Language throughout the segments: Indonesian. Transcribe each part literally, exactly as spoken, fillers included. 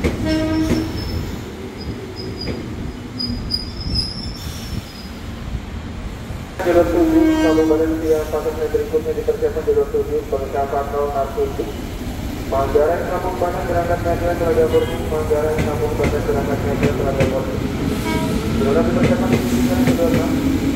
Jalur tujuh, Kabupaten Siak Pasar berikutnya dipersiapkan jalur tujuh persiapan tol Narkotik. Manggarai Kampung Banten berangkat Medan Telaga Murni, Manggarai Kampung Banten berangkat Medan Telaga Murni. Jalur dipersiapkan dipisahkan jalur enam.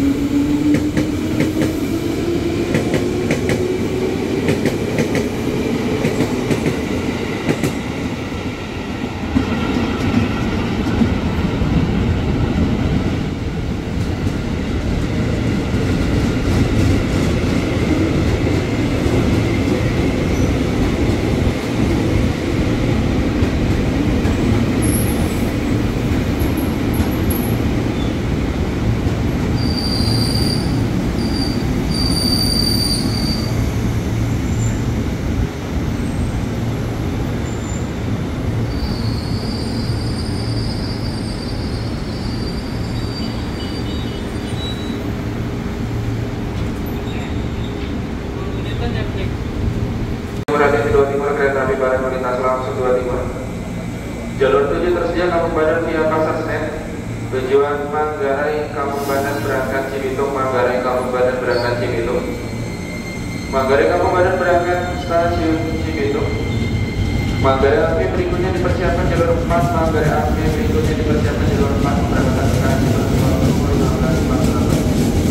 Dua Timur kereta api barang melintas langsung dua Timur. Jalur tujuh tersedia Kampung Banten via Pasar Senen. Tujuan Manggarai Kampung Banten berangkat Cibitung, Manggarai Kampung Banten berangkat Cibitung. Manggarai Kampung Banten berangkat stasiun Cibitung. Manggarai A P berikutnya dipersiapkan jalur empat. Manggarai A P berikutnya dipersiapkan jalur empat memberangkatkan sekarang jalur lima belas empat puluh delapan.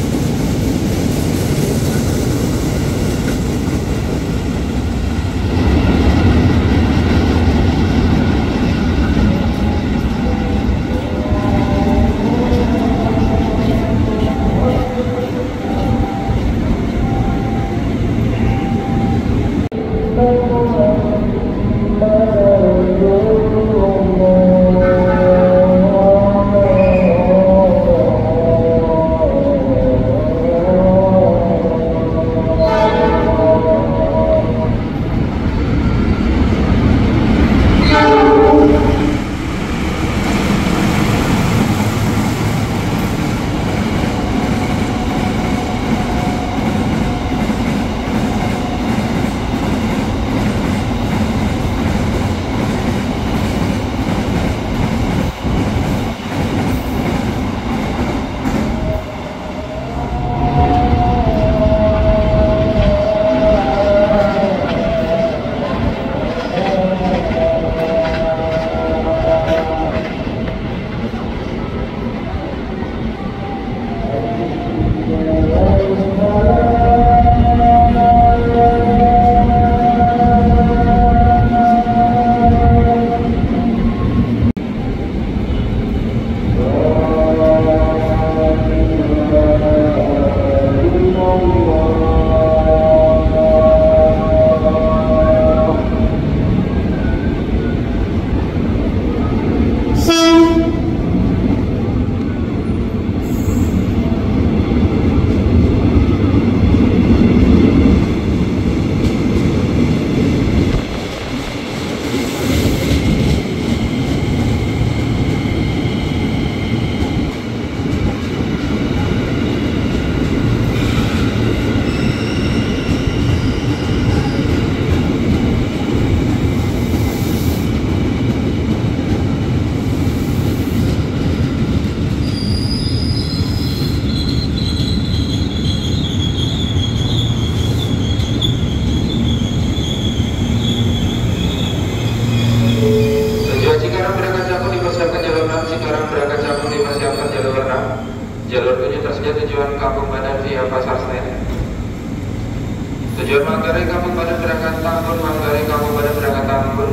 Jalur tujuh tersedia tujuan Kampung Banten via Pasar Senen. Tujuan Manggarai Kampung Banten berangkat Tambun, Manggarai Kampung Banten berangkat Tambun.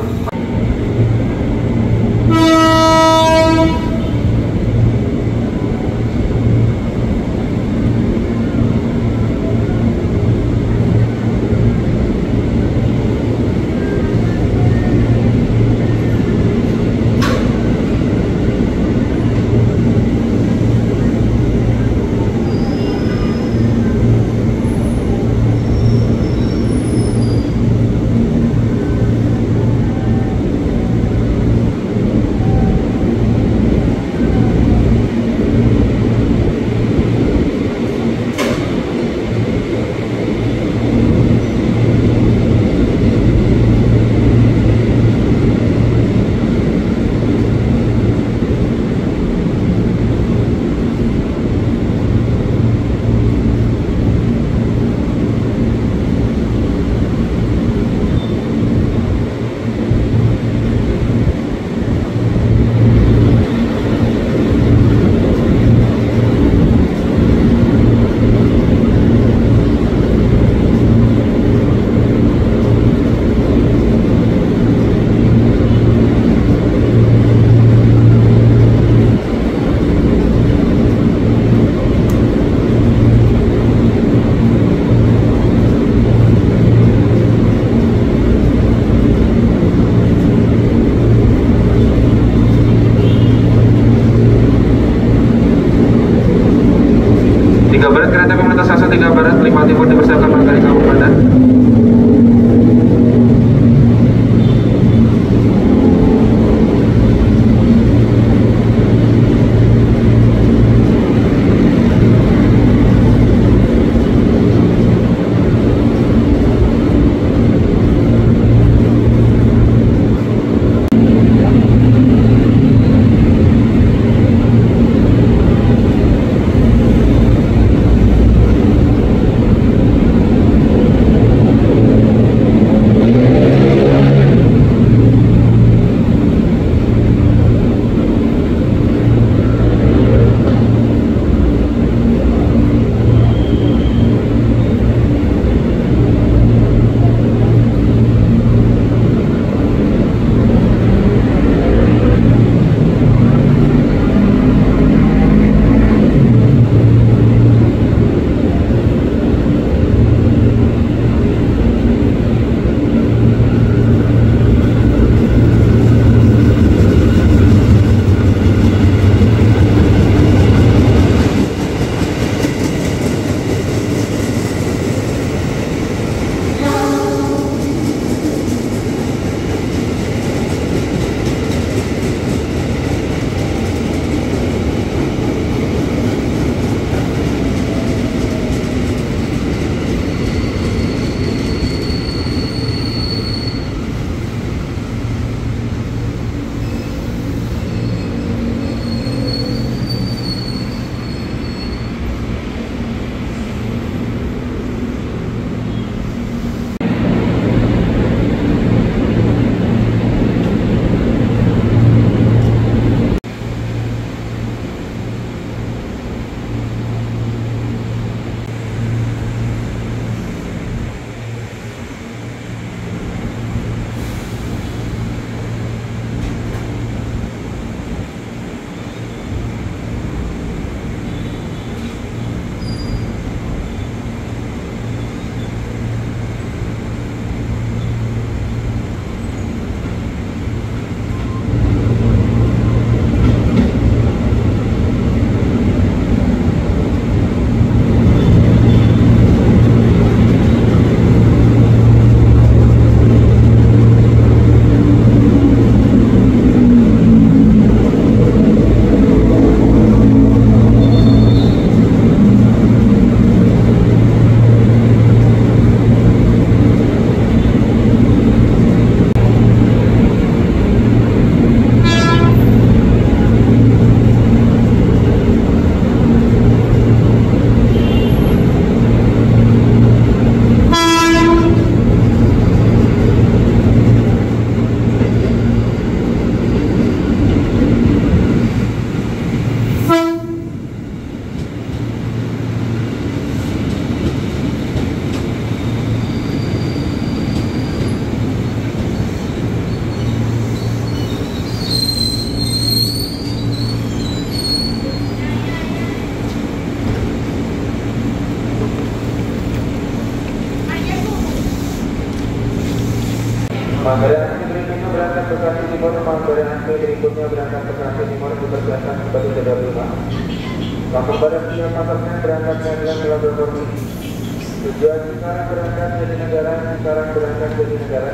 Badan Asli berikutnya berangkat ke Stasiun Timur dipersilakan kembali ke rumah. Kampung Badan Siap Pasar Senen berangkat ke Pelabuhan. Tujuan sekarang berangkat jadi negara, sekarang berangkat jadi negara.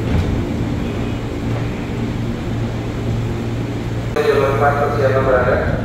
Jalur empat persiapan berada.